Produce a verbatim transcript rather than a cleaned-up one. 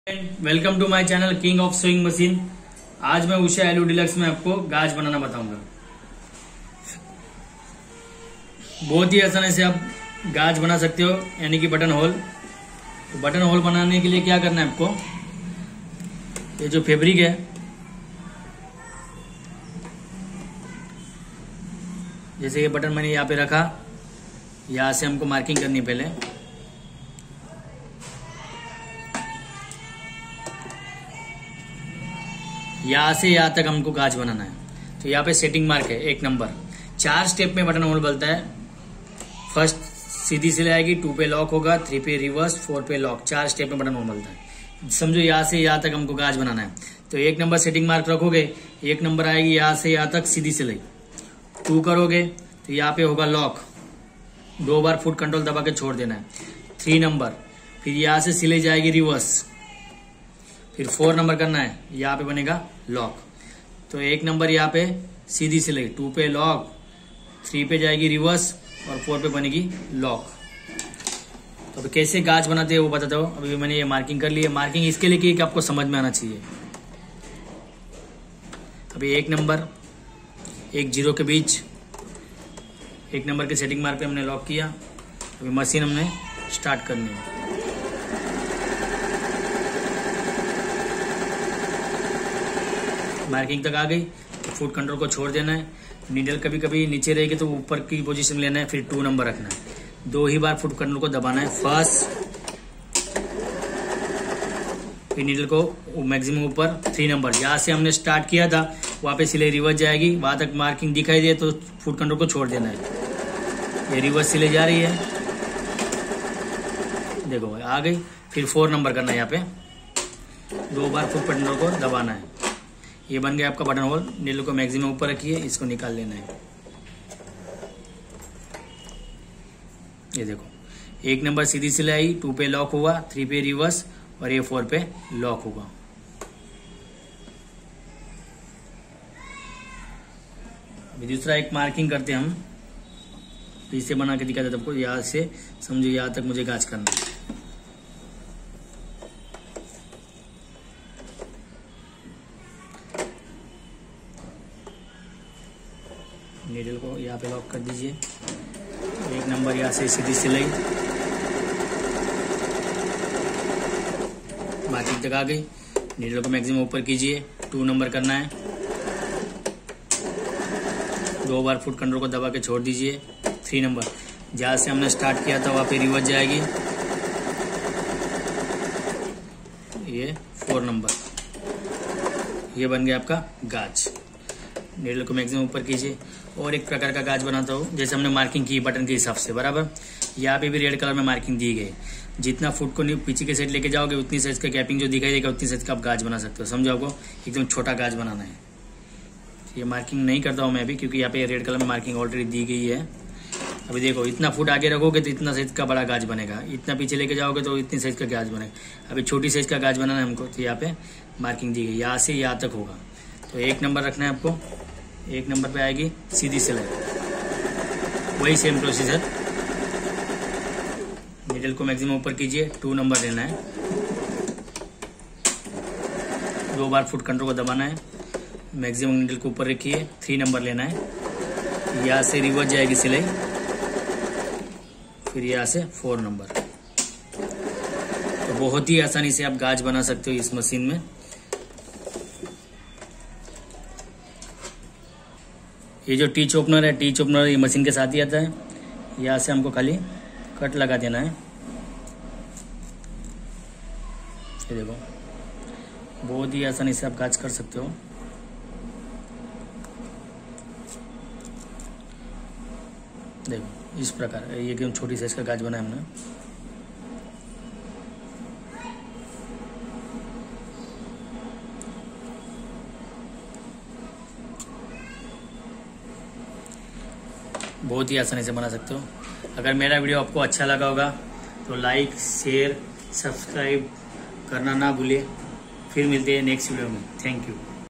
Welcome to my channel king of sewing machine. आज मैं Usha एलू deluxe में आपको गाज बनाना बताऊंगा। बहुत ही आसानी से आप गाज बना सकते हो, यानी कि बटन होल। तो बटन होल बनाने के लिए क्या करना है आपको, ये जो फैब्रिक है जैसे ये बटन मैंने यहाँ पे रखा, यहाँ से हमको मार्किंग करनी है। पहले यहाँ से यहाँ तक हमको गाज बनाना है। तो यहाँ पे सेटिंग मार्क है एक नंबर। चार स्टेप में बटन होल बनता है। फर्स्ट सीधी सिलाई आएगी, टू पे लॉक होगा, थ्री पे रिवर्स, फोर पे लॉक। चार स्टेप में बटन होल बनता है। समझो यहाँ से यहाँ तक हमको गाज बनाना है। तो एक नंबर सेटिंग मार्क रखोगे, एक नंबर आएगी यहाँ से यहाँ तक सीधी सिलाई। टू करोगे तो यहाँ पे होगा लॉक, दो बार फुट कंट्रोल दबा के छोड़ देना है। थ्री नंबर, फिर यहाँ से सिलाई जाएगी रिवर्स, फिर फोर नंबर करना है, यहाँ पे बनेगा लॉक। तो एक नंबर यहाँ पे सीधी सिलाई, टू पे लॉक, थ्री पे जाएगी रिवर्स और फोर पे बनेगी लॉक। तो अभी कैसे गाज बनाते हैं वो बताता हूँ। अभी मैंने ये मार्किंग कर ली है। मार्किंग इसके लिए की कि आपको समझ में आना चाहिए। अभी एक नंबर एक जीरो के बीच, एक नंबर के सेटिंग मार्क पे हमने लॉक किया। अभी मशीन हमने स्टार्ट करनी है। मार्किंग तक आ गई, फुट कंट्रोल को छोड़ देना है। नीडल कभी कभी नीचे रहेगी तो ऊपर की पोजीशन लेना है, फिर टू नंबर रखना है। दो ही बार फुट कंट्रोल को दबाना है, फर्स्ट, फिर नीडल को मैक्सिमम ऊपर, थ्री नंबर। जहां से हमने स्टार्ट किया था वहां पे सिलाई रिवर्स जाएगी, वहां तक मार्किंग दिखाई दे तो फुट कंट्रोल को छोड़ देना है। ये रिवर्स सिलाई जा रही है, देखो आ गई। फिर फोर नंबर करना है, यहाँ पे दो बार फुट कंट्रोल को दबाना है। ये बन गया आपका बटन होल। नीडल को मैक्सिमम ऊपर रखिए, इसको निकाल लेना है। ये देखो, एक नंबर सीधी सिलाई, टू पे लॉक हुआ, थ्री पे रिवर्स और ये फोर पे लॉक होगा। अभी दूसरा एक मार्किंग करते हैं हम, इसे बना के दिखाते आपको। यहाँ से समझो यहाँ तक मुझे गाज करना है। नीडल को यहाँ पे लॉक कर दीजिए। एक नंबर यहाँ से सीधी सिलाई, मार्किंग तक आ गई। नीडल को मैक्सिमम ऊपर कीजिए, टू नंबर करना है। दो बार फुट कंट्रोल को दबा के छोड़ दीजिए। थ्री नंबर, जहाँ से हमने स्टार्ट किया था वहाँ पे रिवर्स जाएगी। ये फोर नंबर, ये बन गया आपका गाज। नीडल को मैक्सिमम ऊपर कीजिए। और एक प्रकार का गाज बनाता हूँ, जैसे हमने मार्किंग की बटन के हिसाब से बराबर। यहाँ पे भी रेड कलर में मार्किंग दी गई। जितना फुट को पीछे के साइड लेके जाओगे उतनी साइज का कैपिंग जो दिखाई देगा उतनी साइज का आप गाज बना सकते हो। समझो, आपको एकदम छोटा गाज बनाना है। ये मार्किंग नहीं करता हूँ मैं अभी, क्योंकि यहाँ पे रेड कलर में मार्किंग ऑलरेडी दी गई है। अभी देखो, इतना फुट आगे रखोगे तो इतना साइज का बड़ा गाज बनेगा, इतना पीछे लेके जाओगे तो इतनी साइज का गाज बनेगा। अभी छोटी साइज का गाज बनाना है हमको, तो यहाँ पे मार्किंग दी गई, यहाँ से यहाँ तक होगा। तो एक नंबर रखना है आपको। एक नंबर पे आएगी सीधी सिलाई, वही सेम प्रोसीजर। नीडल को मैक्सिमम ऊपर कीजिए, टू नंबर लेना है। दो बार फुट कंट्रोल को दबाना है, मैक्सिमम नीडल को ऊपर रखिए। थ्री नंबर लेना है, यहाँ से रिवर्स जाएगी सिलाई, फिर यहाँ से फोर नंबर। तो बहुत ही आसानी से आप गाज बना सकते हो इस मशीन में। ये जो टी ओपनर है, टी ओपनर ये मशीन के साथ ही आता है। यहाँ से हमको खाली कट लगा देना है। ये देखो, बहुत ही आसानी से आप गाज कर सकते हो। देखो इस प्रकार, ये एकदम छोटी साइज का गाज बनाया हमने। बहुत ही आसानी से बना सकते हो। अगर मेरा वीडियो आपको अच्छा लगा होगा तो लाइक, शेयर, सब्सक्राइब करना ना भूलिए। फिर मिलते हैं नेक्स्ट वीडियो में। Thank you.